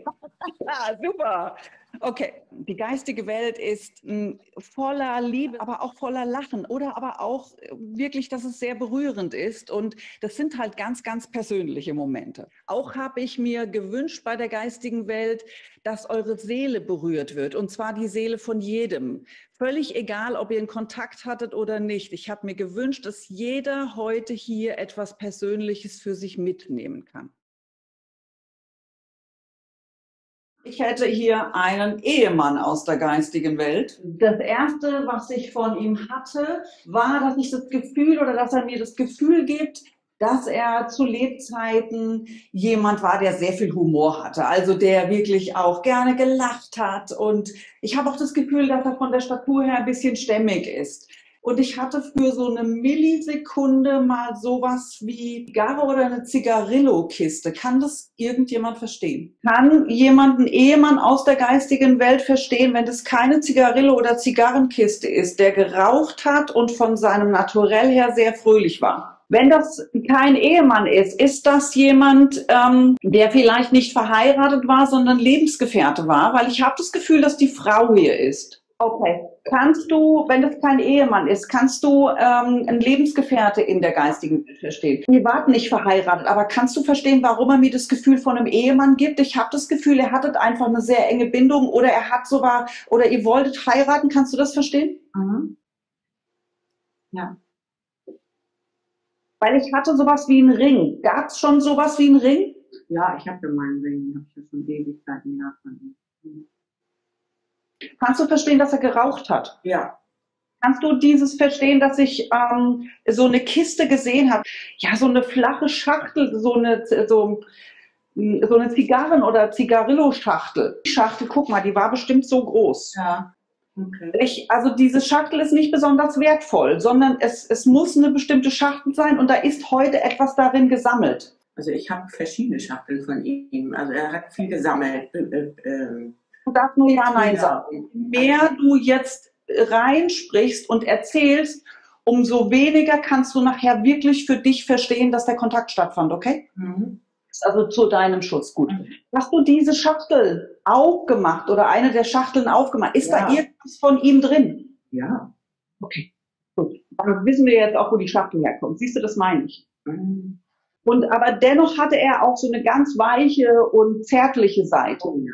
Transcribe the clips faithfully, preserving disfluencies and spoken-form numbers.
Ah, super. Okay, die geistige Welt ist mh, voller Liebe, aber auch voller Lachen oder aber auch äh, wirklich, dass es sehr berührend ist. Und das sind halt ganz, ganz persönliche Momente. Auch habe ich mir gewünscht bei der geistigen Welt, dass eure Seele berührt wird. Und zwar die Seele von jedem. Völlig egal, ob ihr einen Kontakt hattet oder nicht. Ich habe mir gewünscht, dass jeder heute hier etwas Persönliches für sich mitnehmen kann. Ich hätte hier einen Ehemann aus der geistigen Welt. Das Erste, was ich von ihm hatte, war, dass ich das Gefühl oder dass er mir das Gefühl gibt, dass er zu Lebzeiten jemand war, der sehr viel Humor hatte. Also der wirklich auch gerne gelacht hat. Und ich habe auch das Gefühl, dass er von der Statur her ein bisschen stämmig ist. Und ich hatte für so eine Millisekunde mal sowas wie Zigarre oder eine Zigarillo-Kiste. Kann das irgendjemand verstehen? Kann jemand, einen Ehemann aus der geistigen Welt verstehen, wenn das keine Zigarillo- oder Zigarrenkiste ist, der geraucht hat und von seinem Naturell her sehr fröhlich war? Wenn das kein Ehemann ist, ist das jemand, ähm, der vielleicht nicht verheiratet war, sondern Lebensgefährte war? Weil ich habe das Gefühl, dass die Frau hier ist. Okay. Kannst du, wenn das kein Ehemann ist, kannst du ähm, einen Lebensgefährte in der geistigen Welt verstehen? Wir warten nicht verheiratet, aber kannst du verstehen, warum er mir das Gefühl von einem Ehemann gibt? Ich habe das Gefühl, er hattet einfach eine sehr enge Bindung oder er hat sogar, oder ihr wolltet heiraten. Kannst du das verstehen? Mhm. Ja. Weil ich hatte sowas wie einen Ring. Gab es schon sowas wie einen Ring? Ja, ich habe ja meinen Ring, habe ich ja schon Ewigkeiten nachgedacht. Kannst du verstehen, dass er geraucht hat? Ja. Kannst du dieses verstehen, dass ich ähm, so eine Kiste gesehen habe? Ja, so eine flache Schachtel, so eine, so, so eine Zigarren- oder Zigarillo-Schachtel. Die Schachtel, guck mal, die war bestimmt so groß. Ja. Okay. Ich, also diese Schachtel ist nicht besonders wertvoll, sondern es, es muss eine bestimmte Schachtel sein und da ist heute etwas darin gesammelt. Also ich habe verschiedene Schachteln von ihm. Also er hat viel gesammelt. Äh, äh, Du darfst nur Ja, Nein sagen. Je mehr du jetzt reinsprichst und erzählst, umso weniger kannst du nachher wirklich für dich verstehen, dass der Kontakt stattfand, okay? Mhm. Also zu deinem Schutz, gut. Mhm. Hast du diese Schachtel aufgemacht oder eine der Schachteln aufgemacht? Ist Ja. da irgendwas von ihm drin? Ja. Okay, gut. Dann wissen wir jetzt auch, wo die Schachtel herkommt. Siehst du, das meine ich. Mhm. Und aber dennoch hatte er auch so eine ganz weiche und zärtliche Seite. Oh, ja.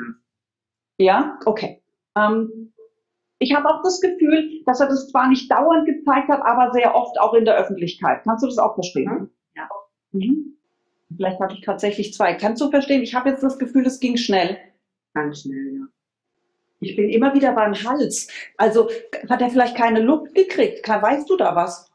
Ja, okay. Ähm, ich habe auch das Gefühl, dass er das zwar nicht dauernd gezeigt hat, aber sehr oft auch in der Öffentlichkeit. Kannst du das auch verstehen? Mhm. Ja. Mhm. Vielleicht hatte ich tatsächlich zwei. Kannst du verstehen? Ich habe jetzt das Gefühl, es ging schnell. Ganz schnell, ja. Ich bin immer wieder beim Hals. Also hat er vielleicht keine Luft gekriegt? Weißt du da was?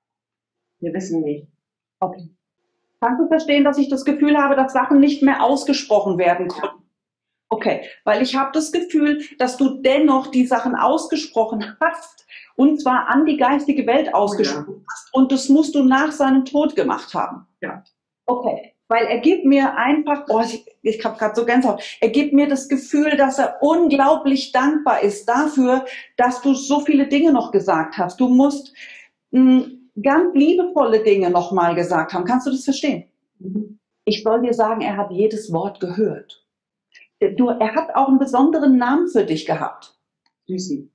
Wir wissen nicht. Okay. Kannst du verstehen, dass ich das Gefühl habe, dass Sachen nicht mehr ausgesprochen werden konnten? Okay, weil ich habe das Gefühl, dass du dennoch die Sachen ausgesprochen hast und zwar an die geistige Welt ausgesprochen Oh, ja. hast und das musst du nach seinem Tod gemacht haben. Ja. Okay, weil er gibt mir einfach, oh, ich, ich habe gerade so Gänsehaut, er gibt mir das Gefühl, dass er unglaublich dankbar ist dafür, dass du so viele Dinge noch gesagt hast. Du musst mh, ganz liebevolle Dinge nochmal gesagt haben. Kannst du das verstehen? Mhm. Ich soll dir sagen, er hat jedes Wort gehört. Du, er hat auch einen besonderen Namen für dich gehabt. Süßi.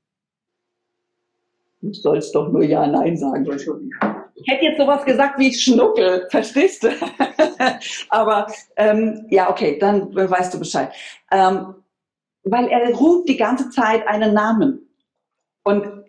Du sollst doch nur Ja, Nein sagen. Ja, schon. Ich hätte jetzt sowas gesagt wie Schnuckel, verstehst du? Aber ähm, ja, okay, dann weißt du Bescheid. Ähm, weil er ruft die ganze Zeit einen Namen. Und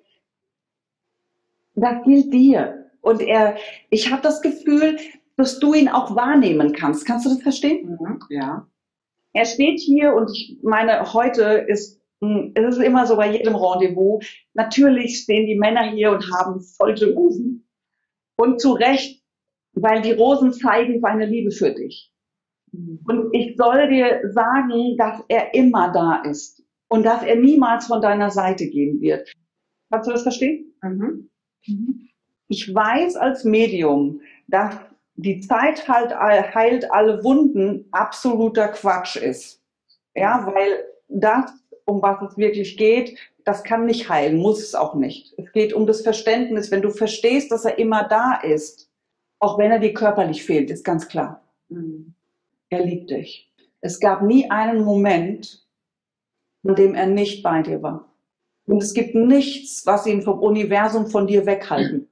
das gilt dir. Und er, ich habe das Gefühl, dass du ihn auch wahrnehmen kannst. Kannst du das verstehen? Mhm. Ja. Er steht hier und ich meine, heute ist es ist immer so bei jedem Rendezvous. Natürlich stehen die Männer hier und haben solche Rosen. Und zu Recht, weil die Rosen zeigen seine Liebe für dich. Mhm. Und ich soll dir sagen, dass er immer da ist und dass er niemals von deiner Seite gehen wird. Kannst du das verstehen? Mhm. Ich weiß als Medium, dass die Zeit halt, heilt alle Wunden absoluter Quatsch ist. Ja, weil das, um was es wirklich geht, das kann nicht heilen, muss es auch nicht. Es geht um das Verständnis. Wenn du verstehst, dass er immer da ist, auch wenn er dir körperlich fehlt, ist ganz klar. Mhm. Er liebt dich. Es gab nie einen Moment, in dem er nicht bei dir war. Und es gibt nichts, was ihn vom Universum von dir weghalten.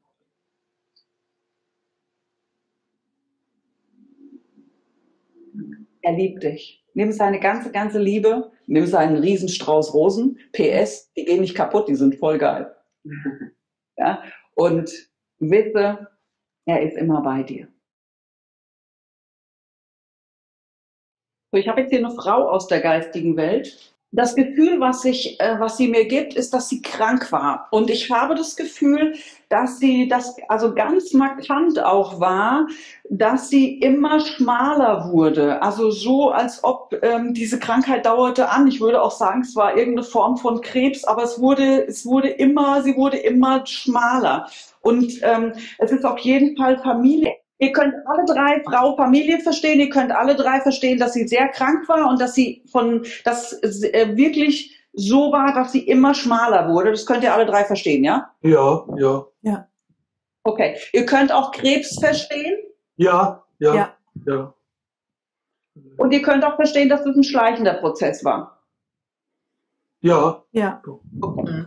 Er liebt dich. Nimm seine ganze, ganze Liebe, nimm seinen Riesenstrauß Rosen, P S, die gehen nicht kaputt, die sind voll geil. Ja? Und wisse, er ist immer bei dir. So, ich habe jetzt hier eine Frau aus der geistigen Welt. Das Gefühl, was, ich, äh, was sie mir gibt, ist, dass sie krank war. Und ich habe das Gefühl, dass sie das also ganz markant auch war, dass sie immer schmaler wurde. Also so, als ob ähm, diese Krankheit dauerte an. Ich würde auch sagen, es war irgendeine Form von Krebs, aber es wurde, es wurde immer, sie wurde immer schmaler. Und ähm, es ist auf jeden Fall Familie. Ihr könnt alle drei Frau, Familie verstehen, ihr könnt alle drei verstehen, dass sie sehr krank war und dass sie von, dass äh, wirklich so war, dass sie immer schmaler wurde. Das könnt ihr alle drei verstehen, ja? Ja, ja. Ja. Okay. Ihr könnt auch Krebs verstehen? Ja, ja, Ja. ja. Und ihr könnt auch verstehen, dass das ein schleichender Prozess war? Ja. Ja. Okay.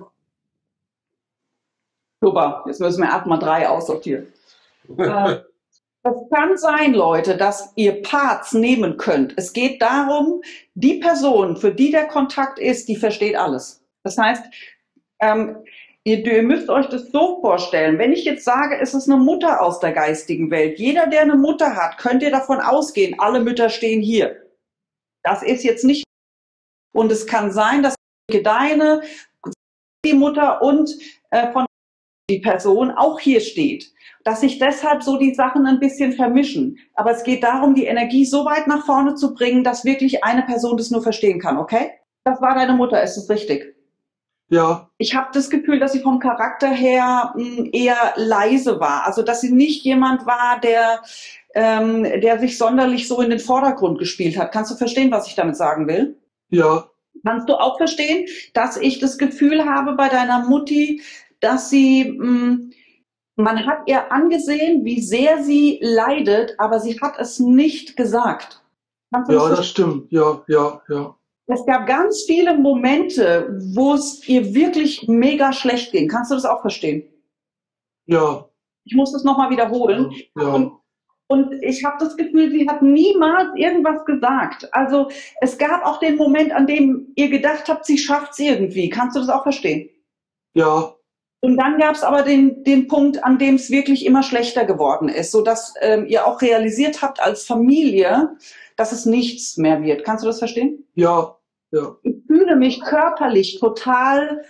Super. Jetzt müssen wir erstmal drei aussortieren. äh, Es kann sein, Leute, dass ihr Parts nehmen könnt. Es geht darum, die Person, für die der Kontakt ist, die versteht alles. Das heißt, ähm, ihr, ihr müsst euch das so vorstellen, wenn ich jetzt sage, es ist eine Mutter aus der geistigen Welt, jeder, der eine Mutter hat, könnt ihr davon ausgehen, alle Mütter stehen hier. Das ist jetzt nicht, und es kann sein, dass deine, die Mutter und äh, von die Person auch hier steht. Dass sich deshalb so die Sachen ein bisschen vermischen. Aber es geht darum, die Energie so weit nach vorne zu bringen, dass wirklich eine Person das nur verstehen kann, okay? Das war deine Mutter, ist das richtig? Ja. Ich habe das Gefühl, dass sie vom Charakter her mh, eher leise war. Also dass sie nicht jemand war, der, ähm, der sich sonderlich so in den Vordergrund gespielt hat. Kannst du verstehen, was ich damit sagen will? Ja. Kannst du auch verstehen, dass ich das Gefühl habe bei deiner Mutti, dass sie... Mh, man hat ihr angesehen, wie sehr sie leidet, aber sie hat es nicht gesagt. Ja, das, das stimmt. Ja, ja, ja. Es gab ganz viele Momente, wo es ihr wirklich mega schlecht ging. Kannst du das auch verstehen? Ja. Ich muss das nochmal wiederholen. Ja. Und, und ich habe das Gefühl, sie hat niemals irgendwas gesagt. Also es gab auch den Moment, an dem ihr gedacht habt, sie schafft es irgendwie. Kannst du das auch verstehen? Ja. Und dann gab es aber den, den Punkt, an dem es wirklich immer schlechter geworden ist, sodass ähm, ihr auch realisiert habt als Familie, dass es nichts mehr wird. Kannst du das verstehen? Ja, ja. Ich fühle mich körperlich total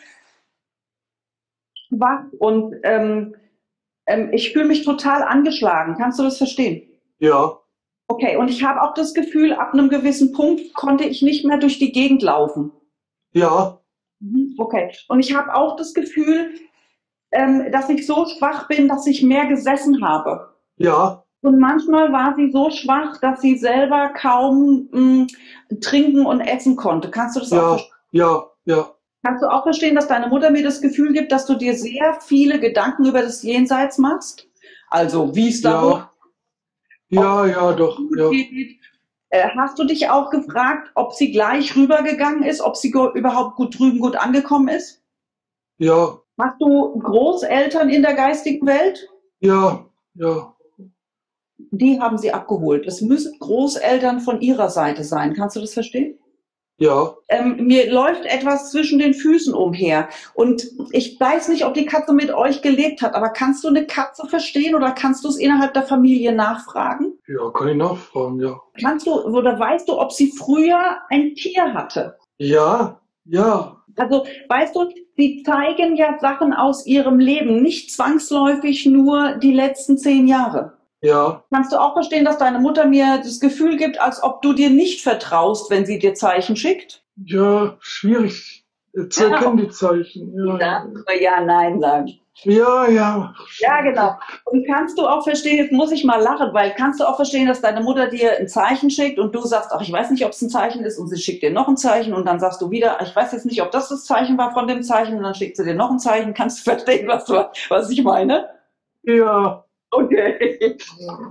schwach und ähm, ähm, ich fühle mich total angeschlagen. Kannst du das verstehen? Ja. Okay, und ich habe auch das Gefühl, ab einem gewissen Punkt konnte ich nicht mehr durch die Gegend laufen. Ja. Okay, und ich habe auch das Gefühl, Ähm, dass ich so schwach bin, dass ich mehr gesessen habe. Ja. Und manchmal war sie so schwach, dass sie selber kaum mh, trinken und essen konnte. Kannst du das ja, auch verstehen? Ja, ja. Kannst du auch verstehen, dass deine Mutter mir das Gefühl gibt, dass du dir sehr viele Gedanken über das Jenseits machst? Also, wie es da ja. Ja, ja, doch. Ja. Äh, hast du dich auch gefragt, ob sie gleich rübergegangen ist, ob sie überhaupt gut drüben gut angekommen ist? Ja. Hast du Großeltern in der geistigen Welt? Ja, ja. Die haben sie abgeholt. Es müssen Großeltern von ihrer Seite sein. Kannst du das verstehen? Ja. Ähm, mir läuft etwas zwischen den Füßen umher. Und ich weiß nicht, ob die Katze mit euch gelebt hat, aber kannst du eine Katze verstehen oder kannst du es innerhalb der Familie nachfragen? Ja, kann ich nachfragen, ja. Kannst du oder weißt du, ob sie früher ein Tier hatte? Ja, ja. Also, weißt du, sie zeigen ja Sachen aus ihrem Leben, nicht zwangsläufig nur die letzten zehn Jahre. Ja. Kannst du auch verstehen, dass deine Mutter mir das Gefühl gibt, als ob du dir nicht vertraust, wenn sie dir Zeichen schickt? Ja, schwierig zu erkennen, ja. Die Zeichen. Ja, ja. ja, nein sagen. Ja, ja. Ja, genau. Und kannst du auch verstehen, jetzt muss ich mal lachen, weil kannst du auch verstehen, dass deine Mutter dir ein Zeichen schickt und du sagst, ach, ich weiß nicht, ob es ein Zeichen ist und sie schickt dir noch ein Zeichen und dann sagst du wieder, ich weiß jetzt nicht, ob das das Zeichen war von dem Zeichen und dann schickt sie dir noch ein Zeichen. Kannst du verstehen, was, du, was ich meine? Ja. Okay.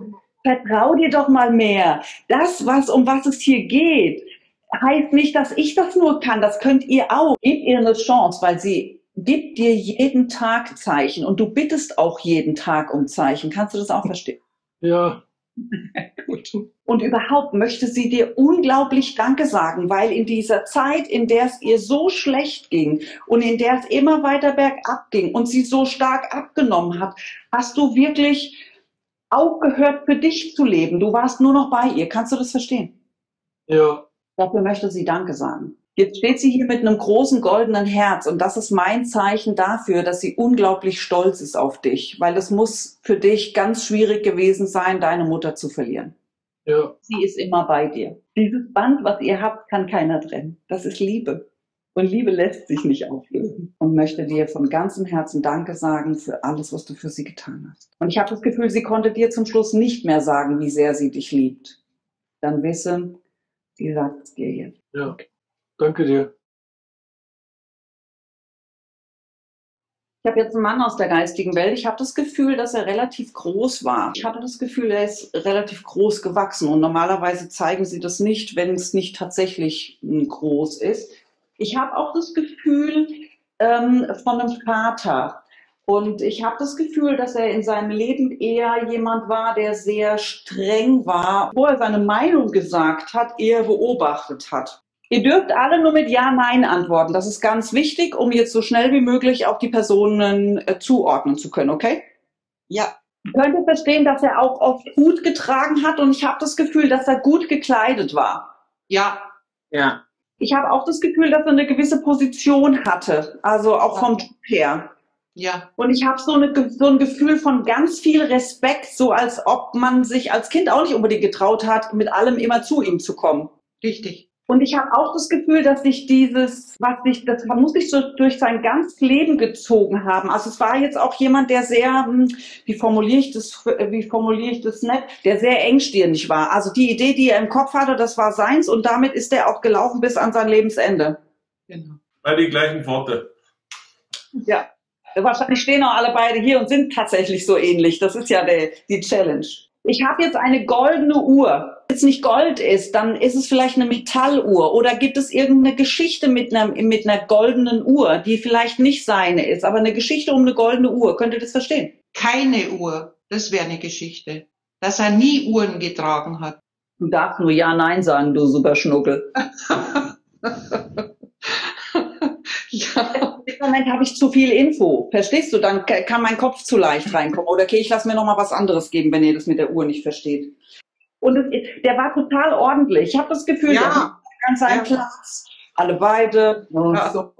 Vertrau dir doch mal mehr. Das, was, um was es hier geht, heißt nicht, dass ich das nur kann. Das könnt ihr auch. Gebt ihr eine Chance, weil sie gibt dir jeden Tag Zeichen und du bittest auch jeden Tag um Zeichen. Kannst du das auch verstehen? Ja. Gut. Und überhaupt möchte sie dir unglaublich Danke sagen, weil in dieser Zeit, in der es ihr so schlecht ging und in der es immer weiter bergab ging und sie so stark abgenommen hat, hast du wirklich aufgehört, für dich zu leben. Du warst nur noch bei ihr. Kannst du das verstehen? Ja. Dafür möchte sie Danke sagen. Jetzt steht sie hier mit einem großen goldenen Herz und das ist mein Zeichen dafür, dass sie unglaublich stolz ist auf dich, weil es muss für dich ganz schwierig gewesen sein, deine Mutter zu verlieren. Ja. Sie ist immer bei dir. Dieses Band, was ihr habt, kann keiner trennen. Das ist Liebe. Und Liebe lässt sich nicht auflösen. Und möchte dir von ganzem Herzen Danke sagen für alles, was du für sie getan hast. Und ich habe das Gefühl, sie konnte dir zum Schluss nicht mehr sagen, wie sehr sie dich liebt. Dann wisse, sie sagt es dir jetzt. Ja. Danke dir. Ich habe jetzt einen Mann aus der geistigen Welt. Ich habe das Gefühl, dass er relativ groß war. Ich hatte das Gefühl, er ist relativ groß gewachsen. Und normalerweise zeigen sie das nicht, wenn es nicht tatsächlich groß ist. Ich habe auch das Gefühl ähm, von einem Vater. Und ich habe das Gefühl, dass er in seinem Leben eher jemand war, der sehr streng war, wo er seine Meinung gesagt hat, eher beobachtet hat. Ihr dürft alle nur mit Ja, Nein antworten. Das ist ganz wichtig, um jetzt so schnell wie möglich auch die Personen äh, zuordnen zu können, okay? Ja. Ich könnte verstehen, dass er auch oft gut getragen hat und ich habe das Gefühl, dass er gut gekleidet war. Ja. Ja. Ich habe auch das Gefühl, dass er eine gewisse Position hatte, also auch vom Typ her. Ja. Und ich habe so, eine, so ein Gefühl von ganz viel Respekt, so als ob man sich als Kind auch nicht unbedingt getraut hat, mit allem immer zu ihm zu kommen. Richtig. Und ich habe auch das Gefühl, dass sich dieses, was sich, das muss sich so durch sein ganzes Leben gezogen haben. Also es war jetzt auch jemand, der sehr, wie formuliere ich das, wie formuliere ich das nett, der sehr engstirnig war. Also die Idee, die er im Kopf hatte, das war seins und damit ist er auch gelaufen bis an sein Lebensende. Genau. Bei die gleichen Worte. Ja, wahrscheinlich stehen auch alle beide hier und sind tatsächlich so ähnlich. Das ist ja der, die Challenge. Ich habe jetzt eine goldene Uhr. Wenn es nicht Gold ist, dann ist es vielleicht eine Metalluhr. Oder gibt es irgendeine Geschichte mit einer, mit einer goldenen Uhr, die vielleicht nicht seine ist, aber eine Geschichte um eine goldene Uhr. Könnt ihr das verstehen? Keine Uhr. Das wäre eine Geschichte. Dass er nie Uhren getragen hat. Du darfst nur Ja, Nein sagen, du Superschnuckel. Ja. Im Moment habe ich zu viel Info. Verstehst du? Dann kann mein Kopf zu leicht reinkommen. Oder okay, ich lasse mir noch mal was anderes geben, wenn ihr das mit der Uhr nicht versteht. Und es, der war total ordentlich. Ich habe das Gefühl, Ja. der war an seinem Ja. Platz. Alle beide. Ja. So.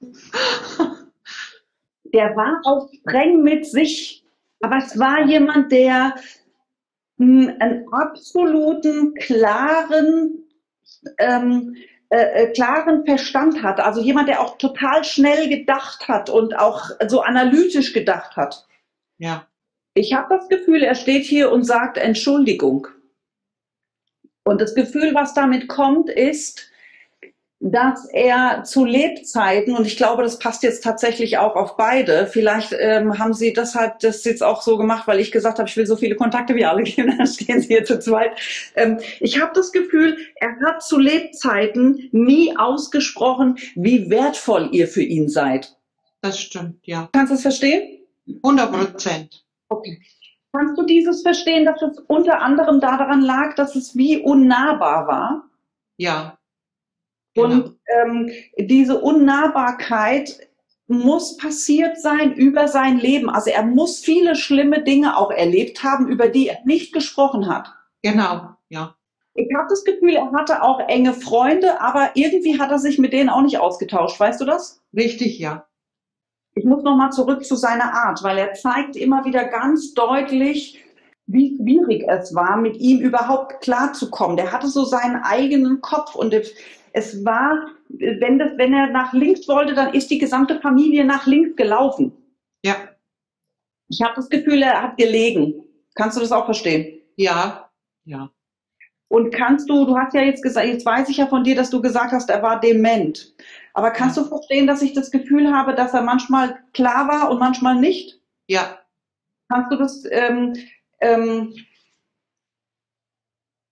Der war auch streng mit sich. Aber es war jemand, der mh, einen absoluten, klaren, ähm, äh, äh, klaren Verstand hat. Also jemand, der auch total schnell gedacht hat und auch so analytisch gedacht hat. Ja. Ich habe das Gefühl, er steht hier und sagt Entschuldigung. Und das Gefühl, was damit kommt, ist, dass er zu Lebzeiten, und ich glaube, das passt jetzt tatsächlich auch auf beide, vielleicht ähm, haben sie deshalb das jetzt auch so gemacht, weil ich gesagt habe, ich will so viele Kontakte wie alle geben, dann stehen sie hier zu zweit. Ähm, ich habe das Gefühl, er hat zu Lebzeiten nie ausgesprochen, wie wertvoll ihr für ihn seid. Das stimmt, ja. Kannst du das verstehen? hundert Prozent. Okay. Kannst du dieses verstehen, dass es unter anderem daran lag, dass es wie unnahbar war? Ja. Und ähm, diese Unnahbarkeit muss passiert sein über sein Leben. Also er muss viele schlimme Dinge auch erlebt haben, über die er nicht gesprochen hat. Genau, ja. Ich habe das Gefühl, er hatte auch enge Freunde, aber irgendwie hat er sich mit denen auch nicht ausgetauscht. Weißt du das? Richtig, ja. Ich muss noch mal zurück zu seiner Art, weil er zeigt immer wieder ganz deutlich, wie schwierig es war, mit ihm überhaupt klarzukommen. Der hatte so seinen eigenen Kopf und es war, wenn, das, wenn er nach links wollte, dann ist die gesamte Familie nach links gelaufen. Ja. Ich habe das Gefühl, er hat gelegen. Kannst du das auch verstehen? Ja. Ja. Und kannst du, du hast ja jetzt gesagt, jetzt weiß ich ja von dir, dass du gesagt hast, er war dement. Aber kannst du verstehen, dass ich das Gefühl habe, dass er manchmal klar war und manchmal nicht? Ja. Kannst du das, ähm, ähm,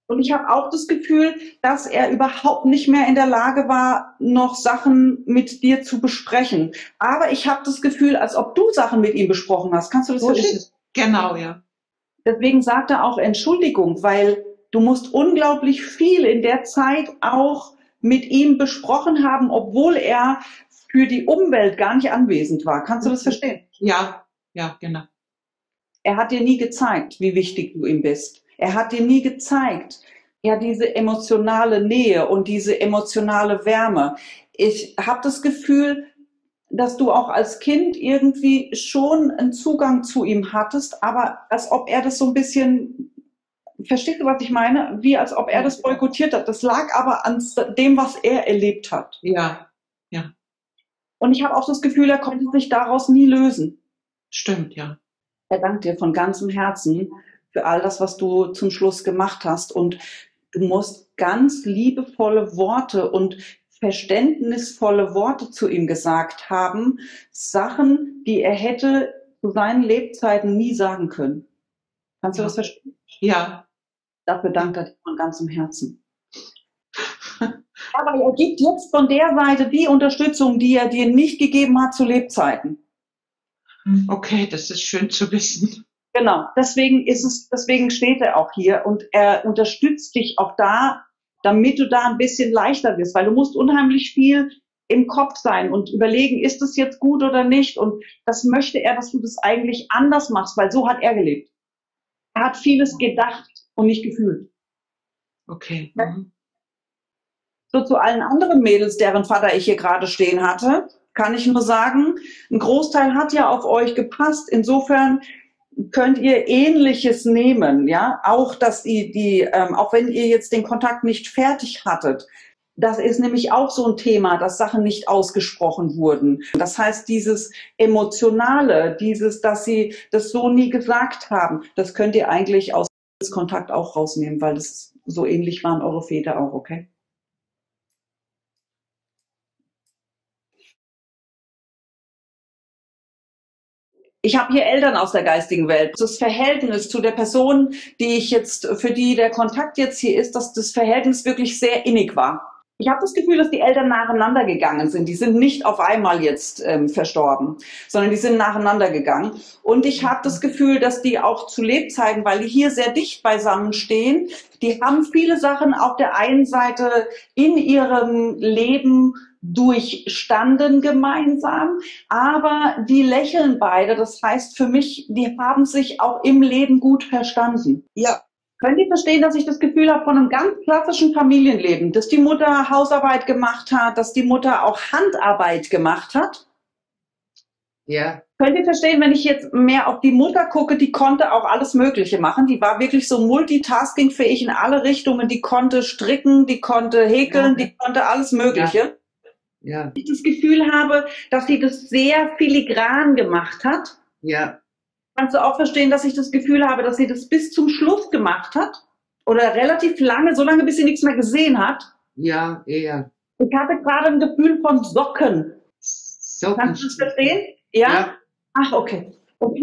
Und ich habe auch das Gefühl, dass er überhaupt nicht mehr in der Lage war, noch Sachen mit dir zu besprechen. Aber ich habe das Gefühl, als ob du Sachen mit ihm besprochen hast. Kannst du das So ist verstehen? es. Genau, ja. Deswegen sagt er auch Entschuldigung, weil du musst unglaublich viel in der Zeit auch mit ihm besprochen haben, obwohl er für die Umwelt gar nicht anwesend war. Kannst du das verstehen? Ja, ja, genau. Er hat dir nie gezeigt, wie wichtig du ihm bist. Er hat dir nie gezeigt, ja, diese emotionale Nähe und diese emotionale Wärme. Ich habe das Gefühl, dass du auch als Kind irgendwie schon einen Zugang zu ihm hattest, aber als ob er das so ein bisschen, verstehst du, was ich meine? Wie als ob er das boykottiert hat. Das lag aber an dem, was er erlebt hat. Ja, ja. Und ich habe auch das Gefühl, er konnte sich daraus nie lösen. Stimmt, ja. Er dankt dir von ganzem Herzen für all das, was du zum Schluss gemacht hast. Und du musst ganz liebevolle Worte und verständnisvolle Worte zu ihm gesagt haben. Sachen, die er hätte zu seinen Lebzeiten nie sagen können. Kannst du Ja. das verstehen? Ja. Dafür dankt er dir von ganzem Herzen. Aber er gibt jetzt von der Seite die Unterstützung, die er dir nicht gegeben hat zu Lebzeiten. Okay, das ist schön zu wissen. Genau, deswegen ist es, deswegen steht er auch hier und er unterstützt dich auch da, damit du da ein bisschen leichter wirst, weil du musst unheimlich viel im Kopf sein und überlegen, ist das jetzt gut oder nicht? Und das möchte er, dass du das eigentlich anders machst, weil so hat er gelebt. Er hat vieles gedacht und nicht gefühlt. Okay. Ja. Mhm. So zu allen anderen Mädels, deren Vater ich hier gerade stehen hatte, kann ich nur sagen, ein Großteil hat ja auf euch gepasst. Insofern könnt ihr Ähnliches nehmen, ja, auch dass ihr die, ähm, auch wenn ihr jetzt den Kontakt nicht fertig hattet, das ist nämlich auch so ein Thema, dass Sachen nicht ausgesprochen wurden. Das heißt, dieses Emotionale, dieses, dass sie das so nie gesagt haben, das könnt ihr eigentlich aus Kontakt auch rausnehmen, weil das so ähnlich waren eure Väter auch, okay? Ich habe hier Eltern aus der geistigen Welt. Das Verhältnis zu der Person, die ich jetzt, für die der Kontakt jetzt hier ist, dass das Verhältnis wirklich sehr innig war. Ich habe das Gefühl, dass die Eltern nacheinander gegangen sind. Die sind nicht auf einmal jetzt ähm, verstorben, sondern die sind nacheinander gegangen. Und ich habe das Gefühl, dass die auch zu Lebzeiten, weil die hier sehr dicht beisammen stehen, die haben viele Sachen auf der einen Seite in ihrem Leben durchstanden gemeinsam, aber die lächeln beide. Das heißt für mich, die haben sich auch im Leben gut verstanden. Ja. Könnt ihr verstehen, dass ich das Gefühl habe von einem ganz klassischen Familienleben, dass die Mutter Hausarbeit gemacht hat, dass die Mutter auch Handarbeit gemacht hat? Ja. Könnt ihr verstehen, wenn ich jetzt mehr auf die Mutter gucke, die konnte auch alles Mögliche machen. Die war wirklich so multitaskingfähig in alle Richtungen. Die konnte stricken, die konnte häkeln, Ja. die konnte alles Mögliche. Ja. Ich das Gefühl habe, dass sie das sehr filigran gemacht hat. Ja. Kannst du auch verstehen, dass ich das Gefühl habe, dass sie das bis zum Schluss gemacht hat? Oder relativ lange, so lange, bis sie nichts mehr gesehen hat? Ja, eher. Ich hatte gerade ein Gefühl von Socken. So. Kannst du das verstehen? Ja? Ja. Ach, okay.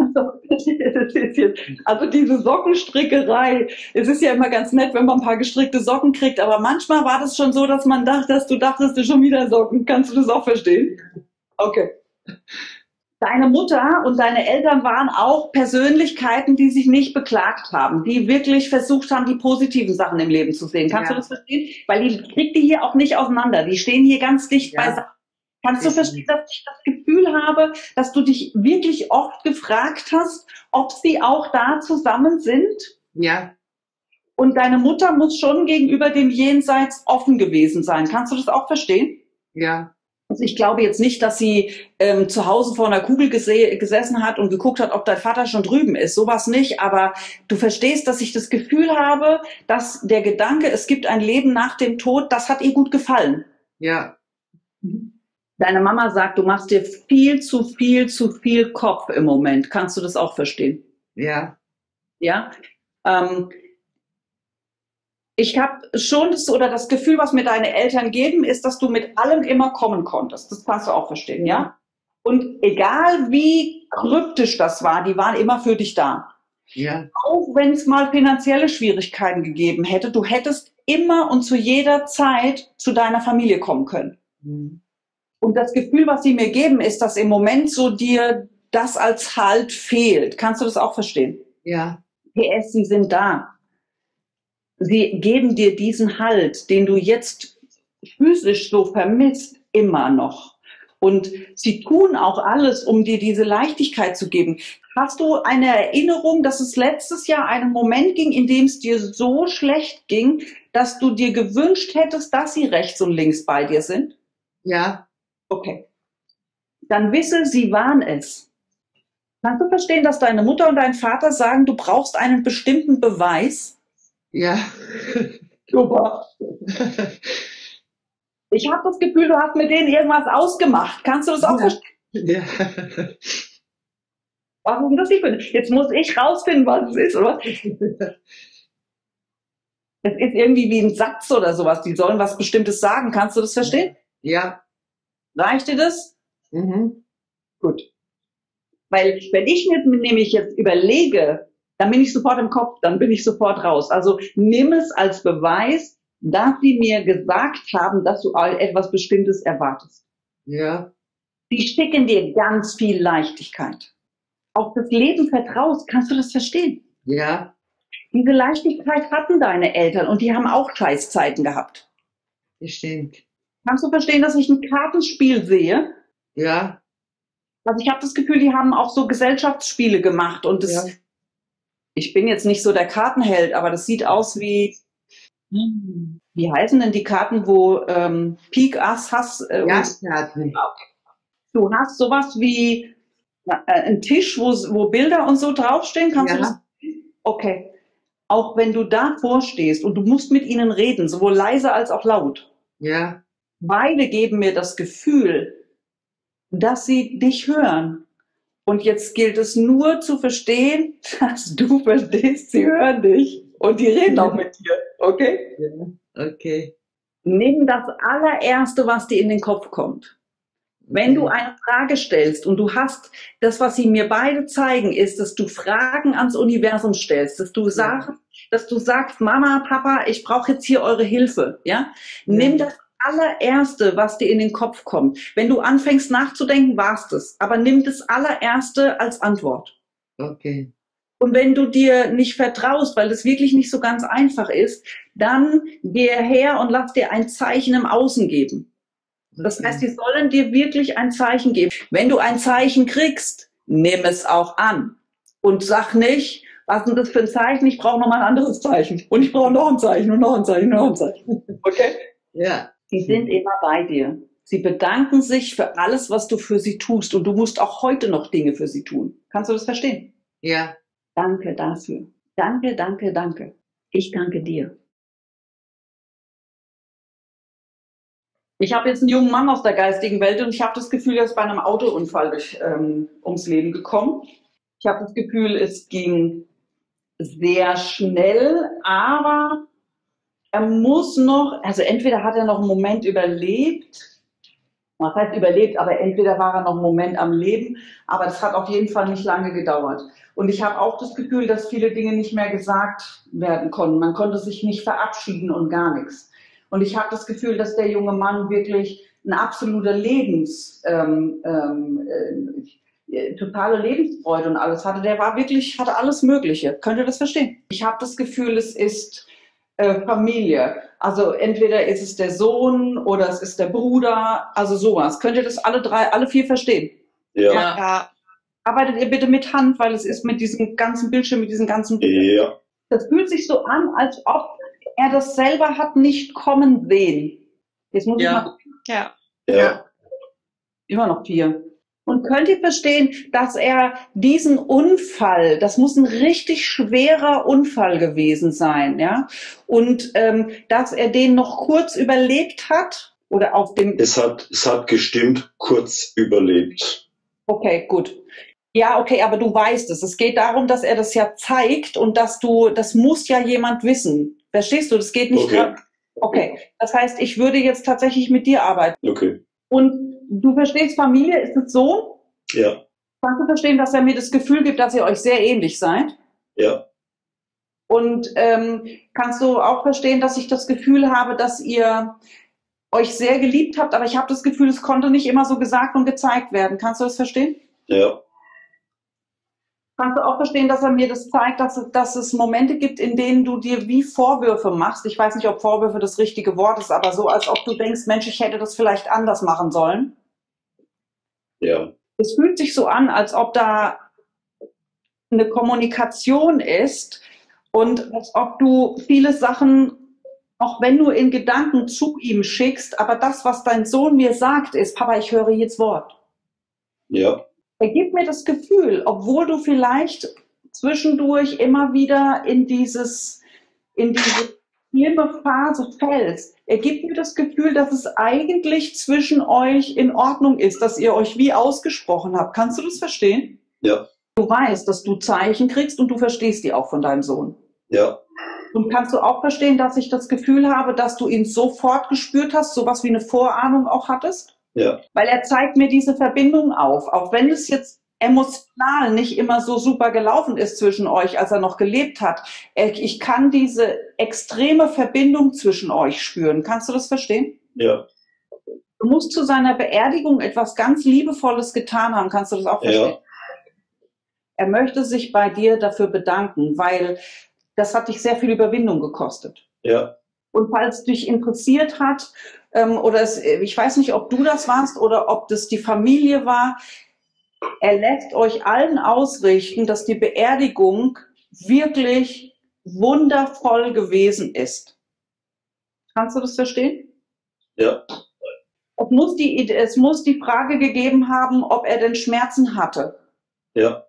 Also diese Sockenstrickerei, es ist ja immer ganz nett, wenn man ein paar gestrickte Socken kriegt, aber manchmal war das schon so, dass man dachte, dass du dachtest, du schon wieder Socken. Kannst du das auch verstehen? Okay. Deine Mutter und deine Eltern waren auch Persönlichkeiten, die sich nicht beklagt haben, die wirklich versucht haben, die positiven Sachen im Leben zu sehen. Kannst Ja. du das verstehen? Weil die kriegt die hier auch nicht auseinander. Die stehen hier ganz dicht Ja. beisammen. Kannst du Ich- verstehen, dass ich das Gefühl habe, dass du dich wirklich oft gefragt hast, ob sie auch da zusammen sind? Ja. Und deine Mutter muss schon gegenüber dem Jenseits offen gewesen sein. Kannst du das auch verstehen? Ja. Also ich glaube jetzt nicht, dass sie ähm, zu Hause vor einer Kugel gese gesessen hat und geguckt hat, ob dein Vater schon drüben ist. Sowas nicht. Aber du verstehst, dass ich das Gefühl habe, dass der Gedanke, es gibt ein Leben nach dem Tod, das hat ihr gut gefallen. Ja. Deine Mama sagt, du machst dir viel zu viel, zu viel Kopf im Moment. Kannst du das auch verstehen? Ja. Ja. Ähm, ich habe schon das, oder das Gefühl, was mir deine Eltern geben, ist, dass du mit allem immer kommen konntest. Das kannst du auch verstehen, ja? Und egal wie kryptisch das war, die waren immer für dich da. Ja. Auch wenn es mal finanzielle Schwierigkeiten gegeben hätte, du hättest immer und zu jeder Zeit zu deiner Familie kommen können. Mhm. Und das Gefühl, was sie mir geben, ist, dass im Moment so dir das als Halt fehlt. Kannst du das auch verstehen? Ja. P S, sie sind da. Sie geben dir diesen Halt, den du jetzt physisch so vermisst, immer noch. Und sie tun auch alles, um dir diese Leichtigkeit zu geben. Hast du eine Erinnerung, dass es letztes Jahr einen Moment ging, in dem es dir so schlecht ging, dass du dir gewünscht hättest, dass sie rechts und links bei dir sind? Ja. Okay. Dann wisse, sie waren es. Kannst du verstehen, dass deine Mutter und dein Vater sagen, du brauchst einen bestimmten Beweis? Ja. Super. Ich habe das Gefühl, du hast mit denen irgendwas ausgemacht. Kannst du das auch Ja. verstehen? Ja. Was ist denn das für? Jetzt muss ich rausfinden, was es ist, oder? Es ist irgendwie wie ein Satz oder sowas. Die sollen was Bestimmtes sagen. Kannst du das verstehen? Ja. Reicht dir das? Mhm. Gut. Weil wenn ich mir nämlich jetzt überlege, dann bin ich sofort im Kopf, dann bin ich sofort raus. Also nimm es als Beweis, dass sie mir gesagt haben, dass du etwas Bestimmtes erwartest. Ja. Die schicken dir ganz viel Leichtigkeit. Auf das Leben vertraust, kannst du das verstehen? Ja. Diese Leichtigkeit hatten deine Eltern und die haben auch Scheißzeiten gehabt. Das stimmt. Kannst du verstehen, dass ich ein Kartenspiel sehe? Ja. Also ich habe das Gefühl, die haben auch so Gesellschaftsspiele gemacht und das, Ja. ich bin jetzt nicht so der Kartenheld, aber das sieht aus wie, wie heißen denn die Karten, wo ähm, Pik, Ass, Hass, äh, und Jagdkarten. du hast sowas wie äh, einen Tisch, wo, wo Bilder und so draufstehen, kannst du das? Ja. Okay. Auch wenn du davor stehst und du musst mit ihnen reden, sowohl leise als auch laut. Ja. Beide geben mir das Gefühl, dass sie dich hören. Und jetzt gilt es nur zu verstehen, dass du verstehst, sie hören dich. Und die reden auch mit dir, okay? Ja. Okay. Nimm das allererste, was dir in den Kopf kommt. Wenn du eine Frage stellst und du hast, das, was sie mir beide zeigen, ist, dass du Fragen ans Universum stellst, dass du sagst, dass du sagst, Mama, Papa, ich brauche jetzt hier eure Hilfe, ja? Nimm das allererste, was dir in den Kopf kommt. Wenn du anfängst nachzudenken, war's das. Aber nimm das allererste als Antwort. Okay. Und wenn du dir nicht vertraust, weil das wirklich nicht so ganz einfach ist, dann geh her und lass dir ein Zeichen im Außen geben. Das heißt, die sollen dir wirklich ein Zeichen geben. Wenn du ein Zeichen kriegst, nimm es auch an. Und sag nicht, was ist denn das für ein Zeichen? Ich brauche noch mal ein anderes Zeichen. Und ich brauche noch ein Zeichen und noch ein Zeichen, noch ein Zeichen. Okay? Ja. Die sind immer bei dir. Sie bedanken sich für alles, was du für sie tust. Und du musst auch heute noch Dinge für sie tun. Kannst du das verstehen? Ja. Danke dafür. Danke, danke, danke. Ich danke dir. Ich habe jetzt einen jungen Mann aus der geistigen Welt und ich habe das Gefühl, er ist bei einem Autounfall durch, ähm, ums Leben gekommen. Ich habe das Gefühl, es ging sehr schnell, aber er muss noch, also entweder hat er noch einen Moment überlebt, was heißt überlebt, aber entweder war er noch einen Moment am Leben, aber es hat auf jeden Fall nicht lange gedauert. Und ich habe auch das Gefühl, dass viele Dinge nicht mehr gesagt werden konnten. Man konnte sich nicht verabschieden und gar nichts. Und ich habe das Gefühl, dass der junge Mann wirklich ein absoluter Lebens, ähm, ähm, äh, totale Lebensfreude und alles hatte. Der war wirklich, hatte alles Mögliche. Könnt ihr das verstehen? Ich habe das Gefühl, es ist äh, Familie. Also entweder ist es der Sohn oder es ist der Bruder, also sowas. Könnt ihr das alle drei, alle vier verstehen? Ja. Ja. Arbeitet ihr bitte mit Hand, weil es ist mit diesem ganzen Bildschirm, mit diesen ganzen Bildern. Ja. Das fühlt sich so an, als ob er das selber hat nicht kommen sehen. Jetzt muss Ja. ich mal Ja. Ja. immer noch vier. Und könnt ihr verstehen, dass er diesen Unfall, das muss ein richtig schwerer Unfall gewesen sein, ja? Und ähm, dass er den noch kurz überlebt hat oder auf dem. Es hat, es hat gestimmt, kurz überlebt. Okay, gut. Ja, okay, aber du weißt es. Es geht darum, dass er das ja zeigt und dass du, das muss ja jemand wissen. Verstehst du? Das geht nicht. Okay. Okay. Das heißt, ich würde jetzt tatsächlich mit dir arbeiten. Okay. Und du verstehst Familie, ist es so? Ja. Kannst du verstehen, dass er mir das Gefühl gibt, dass ihr euch sehr ähnlich seid? Ja. Und ähm, kannst du auch verstehen, dass ich das Gefühl habe, dass ihr euch sehr geliebt habt, aber ich habe das Gefühl, es konnte nicht immer so gesagt und gezeigt werden. Kannst du das verstehen? Ja. Kannst du auch verstehen, dass er mir das zeigt, dass, es- dass es Momente gibt, in denen du dir wie Vorwürfe machst? Ich weiß nicht, ob Vorwürfe das richtige Wort ist, aber so, als ob du denkst, Mensch, ich hätte das vielleicht anders machen sollen. Ja. Es fühlt sich so an, als ob da eine Kommunikation ist und als ob du viele Sachen, auch wenn du in Gedanken zu ihm schickst, aber das, was dein Sohn mir sagt, ist, Papa, ich höre jedes Wort. Ja. Er gibt mir das Gefühl, obwohl du vielleicht zwischendurch immer wieder in dieses, in diese schlimme Phase fällst, er gibt mir das Gefühl, dass es eigentlich zwischen euch in Ordnung ist, dass ihr euch wie ausgesprochen habt. Kannst du das verstehen? Ja. Du weißt, dass du Zeichen kriegst und du verstehst die auch von deinem Sohn. Ja. Und kannst du auch verstehen, dass ich das Gefühl habe, dass du ihn sofort gespürt hast, sowas wie eine Vorahnung auch hattest? Ja. Weil er zeigt mir diese Verbindung auf, auch wenn es jetzt emotional nicht immer so super gelaufen ist zwischen euch, als er noch gelebt hat. Ich kann diese extreme Verbindung zwischen euch spüren. Kannst du das verstehen? Ja. Du musst zu seiner Beerdigung etwas ganz Liebevolles getan haben. Kannst du das auch verstehen? Ja. Er möchte sich bei dir dafür bedanken, weil das hat dich sehr viel Überwindung gekostet. Ja. Und falls dich interessiert hat, ähm, oder es, ich weiß nicht, ob du das warst oder ob das die Familie war, er lässt euch allen ausrichten, dass die Beerdigung wirklich wundervoll gewesen ist. Kannst du das verstehen? Ja. Es muss die, es muss die Frage gegeben haben, ob er denn Schmerzen hatte. Ja.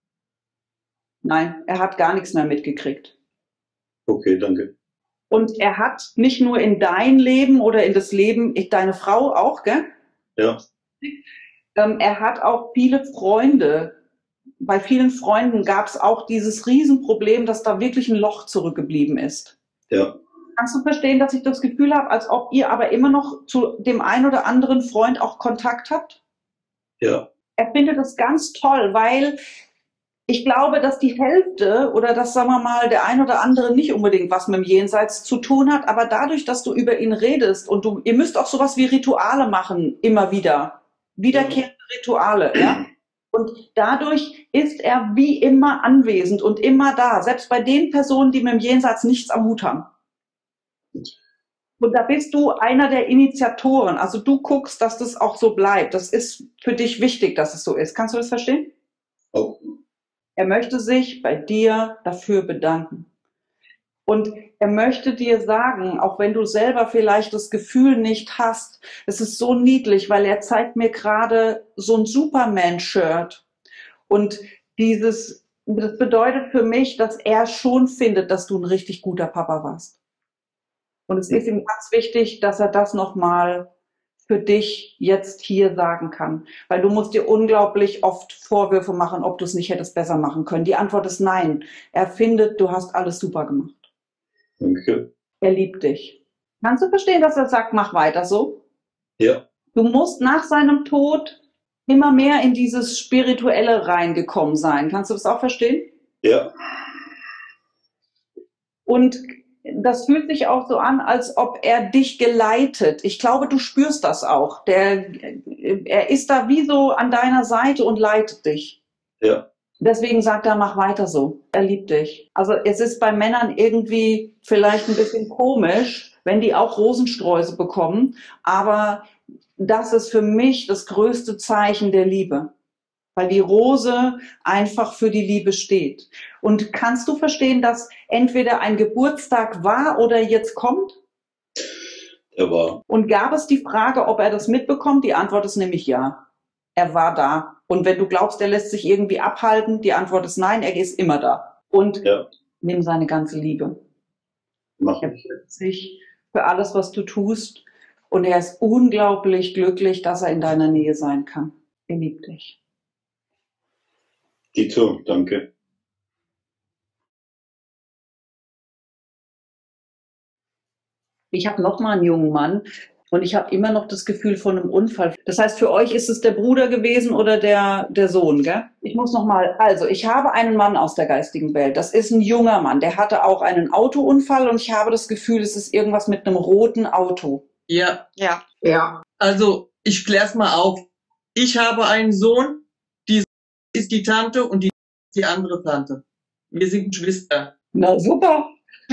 Nein, er hat gar nichts mehr mitgekriegt. Okay, danke. Und er hat nicht nur in dein Leben oder in das Leben, ich, deine Frau auch, gell? Ja. Ähm, er hat auch viele Freunde. Bei vielen Freunden gab es auch dieses Riesenproblem, dass da wirklich ein Loch zurückgeblieben ist. Ja. Kannst du verstehen, dass ich das Gefühl habe, als ob ihr aber immer noch zu dem einen oder anderen Freund auch Kontakt habt? Ja. Er findet das ganz toll, weil ich glaube, dass die Hälfte oder dass, sagen wir mal, der ein oder andere nicht unbedingt was mit dem Jenseits zu tun hat, aber dadurch, dass du über ihn redest und du, ihr müsst auch sowas wie Rituale machen, immer wieder. Wiederkehrende Rituale, ja. Und dadurch ist er wie immer anwesend und immer da, selbst bei den Personen, die mit dem Jenseits nichts am Hut haben. Und da bist du einer der Initiatoren. Also du guckst, dass das auch so bleibt. Das ist für dich wichtig, dass es so ist. Kannst du das verstehen? Oh. Er möchte sich bei dir dafür bedanken. Und er möchte dir sagen, auch wenn du selber vielleicht das Gefühl nicht hast, es ist so niedlich, weil er zeigt mir gerade so ein Superman-Shirt. Und dieses, das bedeutet für mich, dass er schon findet, dass du ein richtig guter Papa warst. Und es ist ihm ganz wichtig, dass er das nochmal für dich jetzt hier sagen kann. Weil du musst dir unglaublich oft Vorwürfe machen, ob du es nicht hättest besser machen können. Die Antwort ist nein. Er findet, du hast alles super gemacht. Danke. Er liebt dich. Kannst du verstehen, dass er sagt, mach weiter so? Ja. Du musst nach seinem Tod immer mehr in dieses Spirituelle reingekommen sein. Kannst du das auch verstehen? Ja. Und das fühlt sich auch so an, als ob er dich geleitet. Ich glaube, du spürst das auch. Der, er ist da wie so an deiner Seite und leitet dich. Ja. Deswegen sagt er, mach weiter so. Er liebt dich. Also es ist bei Männern irgendwie vielleicht ein bisschen komisch, wenn die auch Rosensträuße bekommen. Aber das ist für mich das größte Zeichen der Liebe. Weil die Rose einfach für die Liebe steht. Und kannst du verstehen, dass entweder ein Geburtstag war oder jetzt kommt? Er war. Und gab es die Frage, ob er das mitbekommt? Die Antwort ist nämlich ja. Er war da. Und wenn du glaubst, er lässt sich irgendwie abhalten, die Antwort ist nein, er ist immer da. Und Ja. nimm seine ganze Liebe. Mach Er ich. freut sich für alles, was du tust. Und er ist unglaublich glücklich, dass er in deiner Nähe sein kann. Er liebt dich. Dito, danke. Ich habe noch mal einen jungen Mann Und ich habe immer noch das Gefühl von einem Unfall. Das heißt, für euch ist es der Bruder gewesen oder der, der Sohn, gell? Ich muss noch mal, also ich habe einen Mann aus der geistigen Welt. Das ist ein junger Mann. Der hatte auch einen Autounfall und ich habe das Gefühl, es ist irgendwas mit einem roten Auto. Ja, Ja. Ja. also ich klär's mal auf. Ich habe einen Sohn, die ist die Tante und die ist die andere Tante. Wir sind Geschwister. Na super.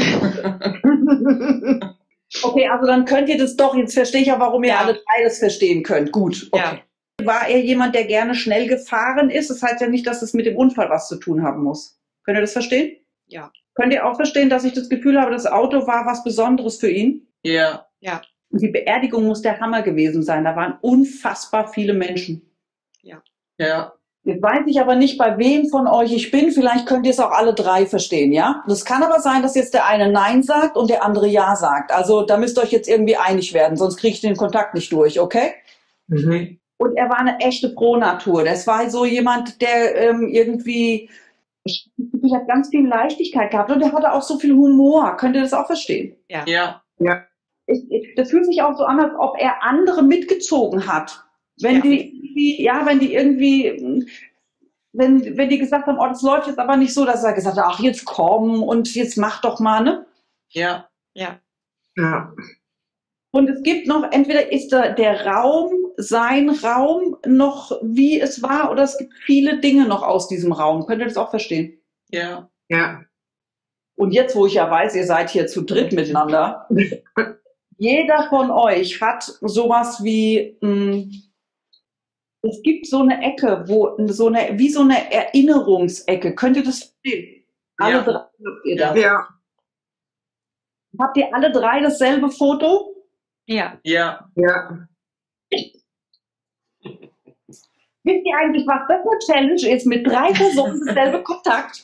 Okay, also dann könnt ihr das doch, jetzt verstehe ich auch, warum ihr Ja. alle drei das verstehen könnt. Gut, okay. War er jemand, der gerne schnell gefahren ist? Das heißt ja nicht, dass es mit dem Unfall was zu tun haben muss. Könnt ihr das verstehen? Ja. Könnt ihr auch verstehen, dass ich das Gefühl habe, das Auto war was Besonderes für ihn? Ja, Ja. Und die Beerdigung muss der Hammer gewesen sein. Da waren unfassbar viele Menschen. ja, Jetzt weiß ich aber nicht, bei wem von euch ich bin. Vielleicht könnt ihr es auch alle drei verstehen, ja? Das kann aber sein, dass jetzt der eine Nein sagt und der andere Ja sagt. Also da müsst ihr euch jetzt irgendwie einig werden, sonst kriege ich den Kontakt nicht durch, okay? Mhm. Und er war eine echte Pro-Natur. Das war so jemand, der ähm, irgendwie, ich, ich habe ganz viel Leichtigkeit gehabt und der hatte auch so viel Humor. Könnt ihr das auch verstehen? ja, Ja. Ich, ich, das fühlt sich auch so an, als ob er andere mitgezogen hat. Wenn Ja. die irgendwie, ja, wenn die irgendwie, wenn, wenn die gesagt haben, oh, das läuft jetzt aber nicht so, dass er gesagt hat, ach, jetzt komm und jetzt mach doch mal, ne? ja, Ja. Ja. Und es gibt noch, entweder ist der, der Raum, sein Raum noch wie es war, oder es gibt viele Dinge noch aus diesem Raum. Könnt ihr das auch verstehen? ja, Ja. Und jetzt, wo ich ja weiß, ihr seid hier zu dritt miteinander, jeder von euch hat sowas wie, mh, es gibt so eine Ecke, wo so eine, wie so eine Erinnerungsecke. Könnt ihr das verstehen? Alle Ja. drei habt ihr das. Ja. Habt ihr alle drei dasselbe Foto? Ja. ja, Ja. Wisst ihr eigentlich, was das eine Challenge ist, mit drei Personen dasselbe Kontakt?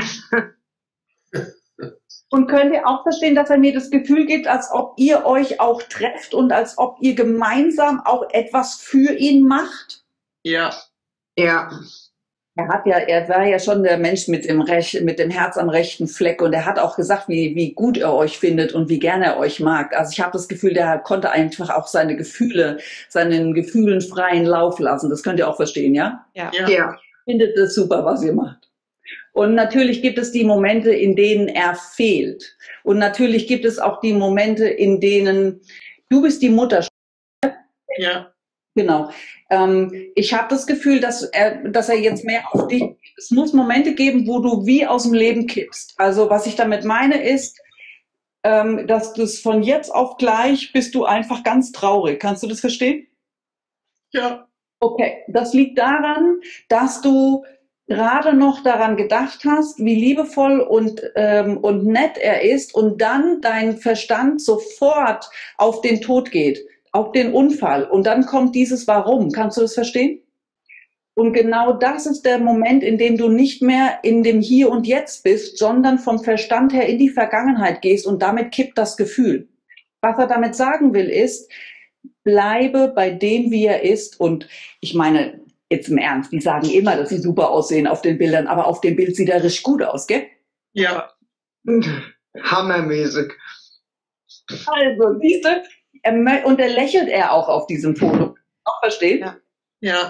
Und könnt ihr auch verstehen, dass er mir das Gefühl gibt, als ob ihr euch auch trefft und als ob ihr gemeinsam auch etwas für ihn macht? ja, Ja. Er hat ja, er war ja schon der Mensch mit dem, Rech, mit dem Herz am rechten Fleck und er hat auch gesagt, wie, wie gut er euch findet und wie gerne er euch mag. Also ich habe das Gefühl, der konnte einfach auch seine Gefühle, seinen Gefühlen freien Lauf lassen. Das könnt ihr auch verstehen, ja? Ja. ja, Ja. Findet es super, was ihr macht. Und natürlich gibt es die Momente, in denen er fehlt. Und natürlich gibt es auch die Momente, in denen du bist die Mutter. ja, Genau. Ähm, ich habe das Gefühl, dass er, dass er jetzt mehr auf dich. Es muss Momente geben, wo du wie aus dem Leben kippst. Also was ich damit meine ist, ähm, dass du es von jetzt auf gleich bist du einfach ganz traurig. Kannst du das verstehen? ja, Okay, das liegt daran, dass du gerade noch daran gedacht hast, wie liebevoll und, ähm, und nett er ist und dann dein Verstand sofort auf den Tod geht, auf den Unfall und dann kommt dieses Warum. Kannst du das verstehen? Und genau das ist der Moment, in dem du nicht mehr in dem Hier und Jetzt bist, sondern vom Verstand her in die Vergangenheit gehst und damit kippt das Gefühl. Was er damit sagen will ist, bleibe bei dem, wie er ist. Und ich meine, jetzt im Ernst, die sagen immer, dass sie super aussehen auf den Bildern, aber auf dem Bild sieht er richtig gut aus, gell? ja, Hammermäßig. Also, siehst du, er, mö- und er lächelt er auch auf diesem Foto. Auch verstehen? Ja. ja,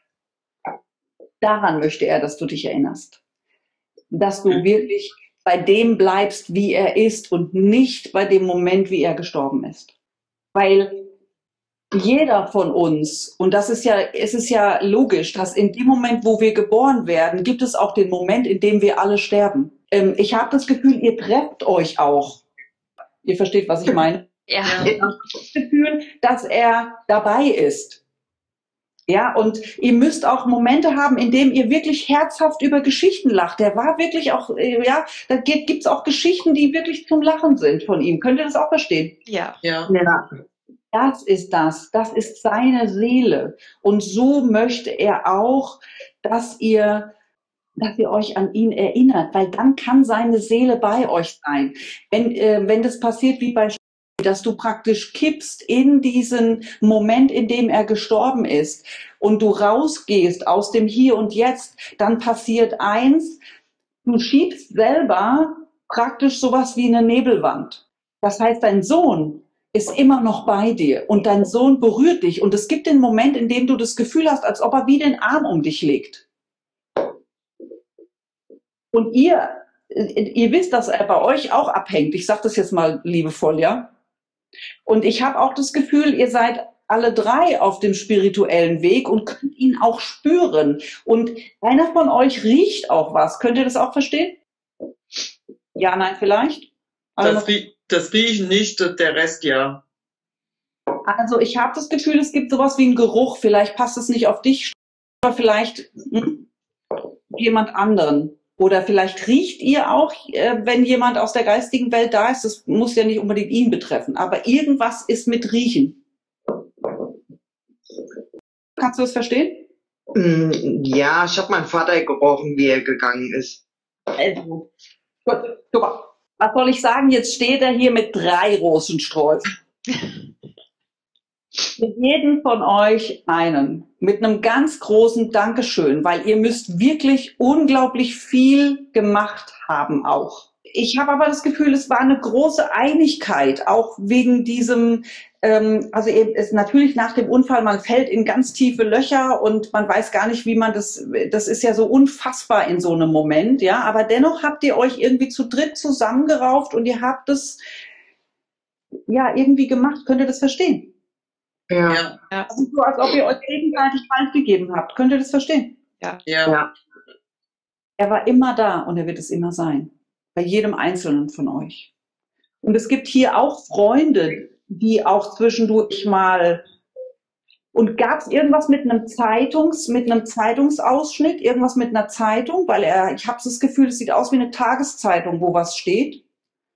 Daran möchte er, dass du dich erinnerst. Dass du Mhm. wirklich bei dem bleibst, wie er ist und nicht bei dem Moment, wie er gestorben ist. Weil jeder von uns, und das ist ja, es ist ja logisch, dass in dem Moment, wo wir geboren werden, gibt es auch den Moment, in dem wir alle sterben. Ähm, ich habe das Gefühl, ihr trefft euch auch. Ihr versteht, was ich meine? Ja. Ich habe das Gefühl, dass er dabei ist. Ja, und ihr müsst auch Momente haben, in denen ihr wirklich herzhaft über Geschichten lacht. Der war wirklich auch, äh, ja, da gibt es auch Geschichten, die wirklich zum Lachen sind von ihm. Könnt ihr das auch verstehen? Ja. ja, Ja. Das ist das. Das ist seine Seele. Und so möchte er auch, dass ihr, dass ihr euch an ihn erinnert, weil dann kann seine Seele bei euch sein. Wenn, äh, wenn das passiert wie bei Sch- dass du praktisch kippst in diesen Moment, in dem er gestorben ist und du rausgehst aus dem Hier und Jetzt, dann passiert eins, du schiebst selber praktisch sowas wie eine Nebelwand. Das heißt, dein Sohn ist immer noch bei dir und dein Sohn berührt dich und es gibt den Moment, in dem du das Gefühl hast, als ob er wie den Arm um dich legt. Und ihr, ihr wisst, dass er bei euch auch abhängt. Ich sage das jetzt mal liebevoll, ja. Und ich habe auch das Gefühl, ihr seid alle drei auf dem spirituellen Weg und könnt ihn auch spüren. Und einer von euch riecht auch was. Könnt ihr das auch verstehen? Ja, nein, vielleicht? Also, Das, rie das Riechen nicht, der Rest ja. also ich habe das Gefühl, es gibt sowas wie einen Geruch. Vielleicht passt es nicht auf dich, aber vielleicht hm, jemand anderen. Oder vielleicht riecht ihr auch, äh, wenn jemand aus der geistigen Welt da ist. Das muss ja nicht unbedingt ihn betreffen. Aber irgendwas ist mit Riechen. Kannst du das verstehen? Mm, Ja, ich habe meinen Vater gebrochen, wie er gegangen ist. Also, gut, super. Was soll ich sagen? Jetzt steht er hier mit drei Rosensträußen. Mit jedem von euch einen. Mit einem ganz großen Dankeschön, weil ihr müsst wirklich unglaublich viel gemacht haben auch. Ich habe aber das Gefühl, es war eine große Einigkeit, auch wegen diesem, ähm, also eben ist natürlich nach dem Unfall, man fällt in ganz tiefe Löcher und man weiß gar nicht, wie man das, das ist ja so unfassbar in so einem Moment, ja, aber dennoch habt ihr euch irgendwie zu dritt zusammengerauft und ihr habt es ja irgendwie gemacht. Könnt ihr das verstehen? Ja. Ja. Also so, als ob ihr euch gegenseitig Halt gegeben habt. Könnt ihr das verstehen? Ja. Ja. Ja. Er war immer da und er wird es immer sein. Bei jedem Einzelnen von euch. Und es gibt hier auch Freunde, die auch zwischendurch mal. Und gab es irgendwas mit einem Zeitungs, mit einem Zeitungsausschnitt, irgendwas mit einer Zeitung? Weil er, ich habe das Gefühl, es sieht aus wie eine Tageszeitung, wo was steht.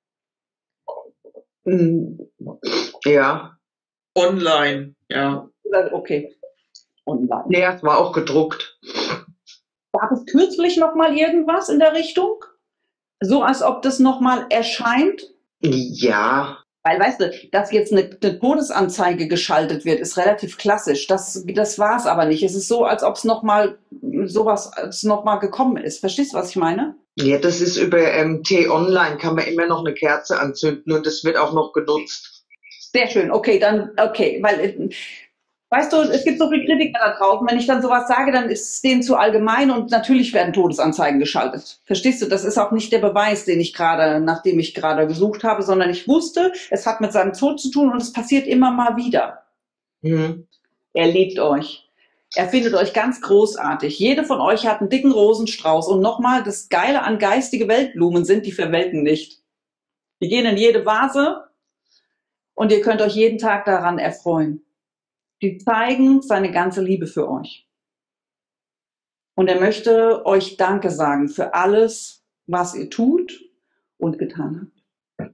Mm, Ja. Online, ja. Oder- Okay. Online. Nee, es war auch gedruckt. Gab es kürzlich noch mal irgendwas in der Richtung? So als ob das noch mal erscheint? Ja. Weil, weißt du, dass jetzt eine, eine Todesanzeige geschaltet wird, ist relativ klassisch. Das, das war es aber nicht. Es ist so, als ob es noch mal sowas als noch mal gekommen ist. Verstehst du, was ich meine? Ja, das ist über ähm, T-Online, kann man immer noch eine Kerze anzünden und das wird auch noch genutzt. Sehr schön. Okay, dann, okay, weil, äh, weißt du, es gibt so viele Kritiker da draußen. Wenn ich dann sowas sage, dann ist es denen zu allgemein und natürlich werden Todesanzeigen geschaltet. Verstehst du? Das ist auch nicht der Beweis, den ich gerade, nachdem ich gerade gesucht habe, sondern ich wusste, es hat mit seinem Tod zu tun und es passiert immer mal wieder. Hm. Er liebt euch. Er findet euch ganz großartig. Jede von euch hat einen dicken Rosenstrauß. Und nochmal, das Geile an geistige Weltblumen sind, die verwelken nicht. Die gehen in jede Vase und ihr könnt euch jeden Tag daran erfreuen. Die zeigen seine ganze Liebe für euch. Und er möchte euch Danke sagen für alles, was ihr tut und getan habt.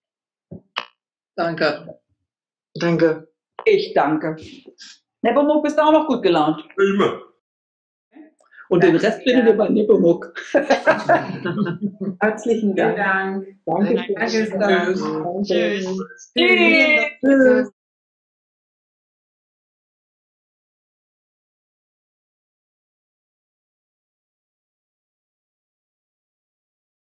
Danke. Danke. Ich danke. Nepomuk, bist du auch noch gut gelaunt? Immer. Und den Rest findet ihr bei Nepomuk. Herzlichen Dank. Danke. Danke. Tschüss. Tschüss.